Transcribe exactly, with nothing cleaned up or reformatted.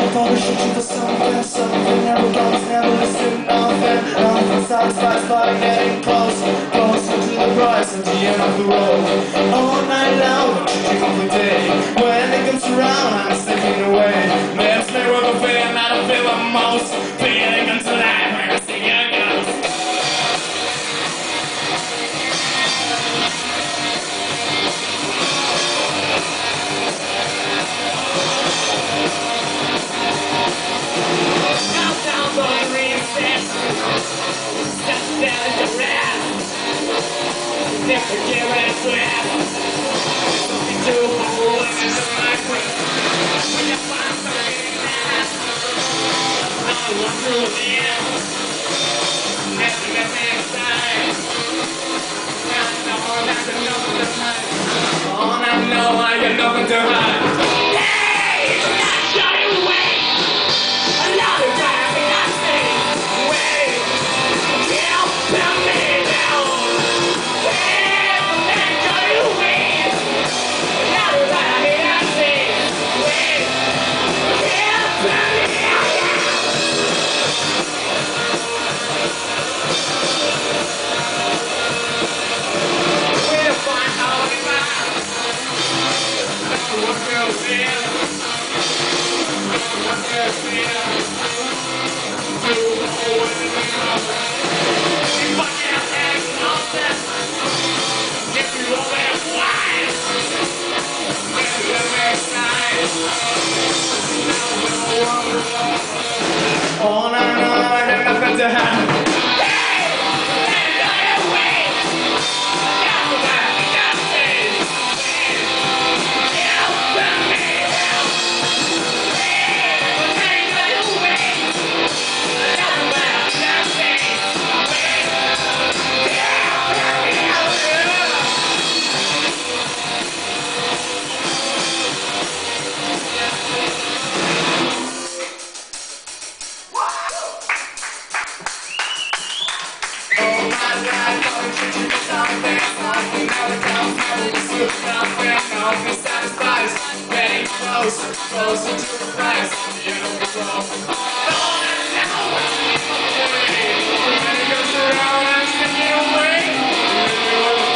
Thought I should you for something, something never comes, never listen, nothing. Nothing satisfies by getting close, closer to the price at the end of the road. All night long, dream of the day. When it comes around, I'm slipping away. Let's play with the feeling that I feel the most. Feeling comes alive when I see your ghost. Never give it a slap. Something to hold in my grip. When you find something that I want to live. Never let me inside. Now I know I got nothing to hide. Oh, I know I got nothing to hide. Hey, it's not shutting away. Another time in that same way. Help me down. Oh, no, no, I got nothing to have. Nothing satisfies, getting close, closer to the price, you know the road. All I know, when it goes around, I'm singing away.